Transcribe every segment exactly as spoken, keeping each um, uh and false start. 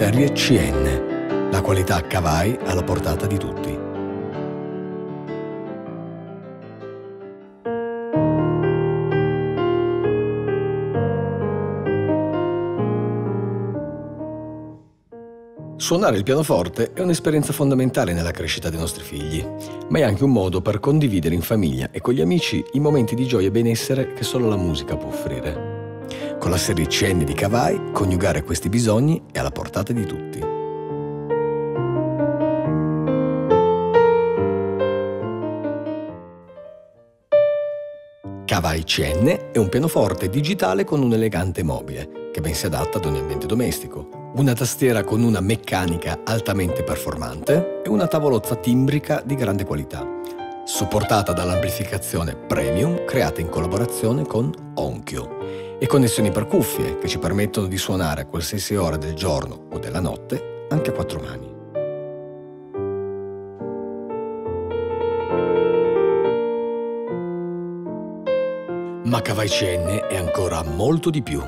serie C N, la qualità Kawai alla portata di tutti. Suonare il pianoforte è un'esperienza fondamentale nella crescita dei nostri figli, ma è anche un modo per condividere in famiglia e con gli amici i momenti di gioia e benessere che solo la musica può offrire. Con la serie C N di Kawai, coniugare questi bisogni è alla portata di tutti. Kawai C N è un pianoforte digitale con un elegante mobile, che ben si adatta ad ogni ambiente domestico. Una tastiera con una meccanica altamente performante e una tavolozza timbrica di grande qualità, supportata dall'amplificazione premium creata in collaborazione con Onkyo e connessioni per cuffie che ci permettono di suonare a qualsiasi ora del giorno o della notte anche a quattro mani. Ma Kawai C N è ancora molto di più.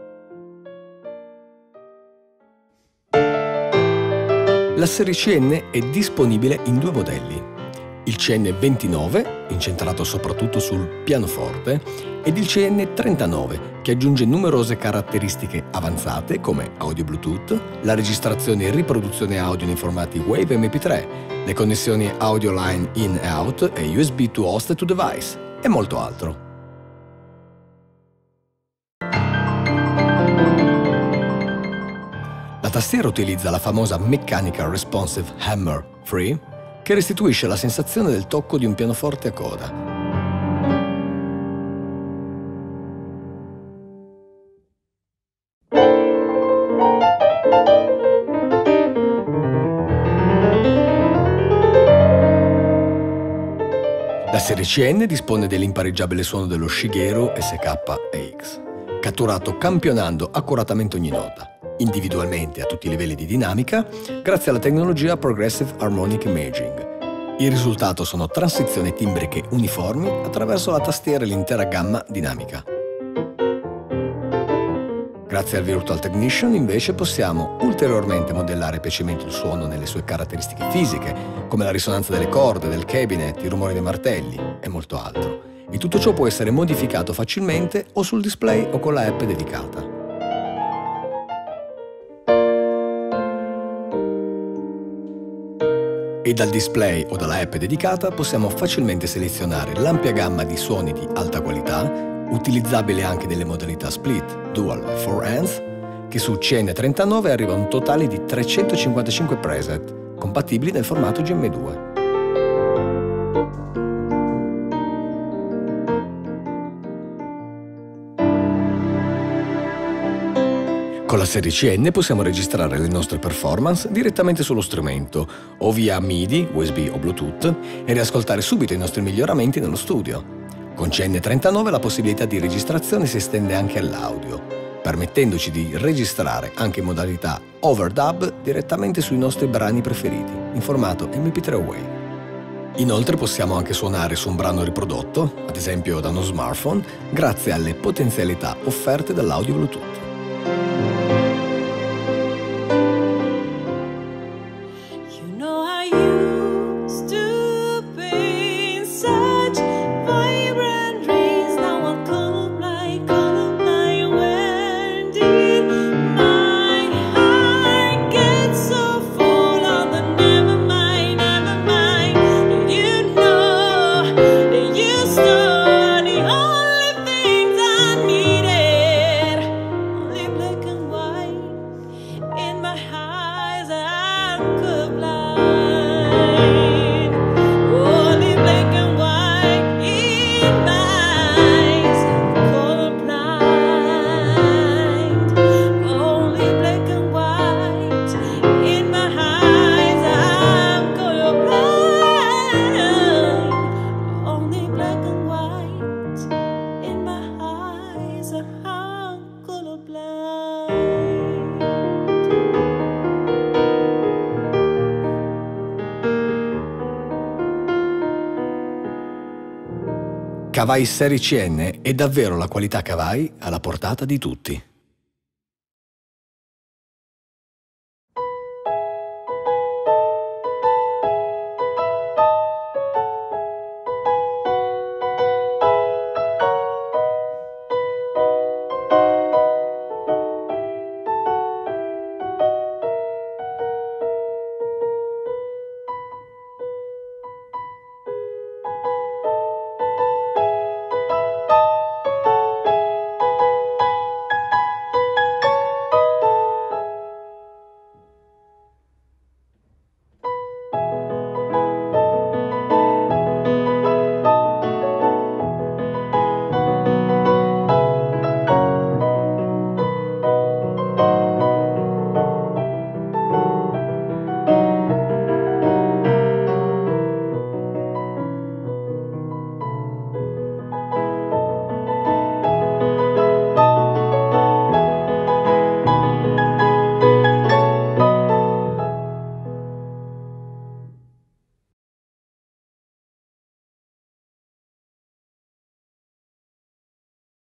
La serie C N è disponibile in due modelli, il C N ventinove, incentrato soprattutto sul pianoforte, ed il C N trentanove, che aggiunge numerose caratteristiche avanzate come audio Bluetooth, la registrazione e riproduzione audio nei formati Wave M P tre, le connessioni audio line in e out e U S B to host e to device, e molto altro. La tastiera utilizza la famosa Mechanical Responsive Hammer Free, che restituisce la sensazione del tocco di un pianoforte a coda. La serie C N dispone dell'impareggiabile suono dello Shigeru S K A X, catturato campionando accuratamente ogni nota, individualmente a tutti i livelli di dinamica, grazie alla tecnologia Progressive Harmonic Imaging. Il risultato sono transizioni timbriche uniformi attraverso la tastiera e l'intera gamma dinamica. Grazie al Virtual Technician, invece, possiamo ulteriormente modellare piacemente il suono nelle sue caratteristiche fisiche, come la risonanza delle corde, del cabinet, i rumori dei martelli e molto altro. E tutto ciò può essere modificato facilmente o sul display o con la app dedicata. E dal display o dalla app dedicata possiamo facilmente selezionare l'ampia gamma di suoni di alta qualità, utilizzabile anche nelle modalità split, dual e four hands, che su C N trentanove arriva a un totale di trecentocinquantacinque preset, compatibili nel formato G M due. Con la serie C N possiamo registrare le nostre performance direttamente sullo strumento o via MIDI, U S B o Bluetooth e riascoltare subito i nostri miglioramenti nello studio. Con C N trentanove la possibilità di registrazione si estende anche all'audio, permettendoci di registrare anche in modalità overdub direttamente sui nostri brani preferiti, in formato M P tre o WAV. Inoltre possiamo anche suonare su un brano riprodotto, ad esempio da uno smartphone, grazie alle potenzialità offerte dall'audio Bluetooth. Kawai Serie C N è davvero la qualità Kawai alla portata di tutti.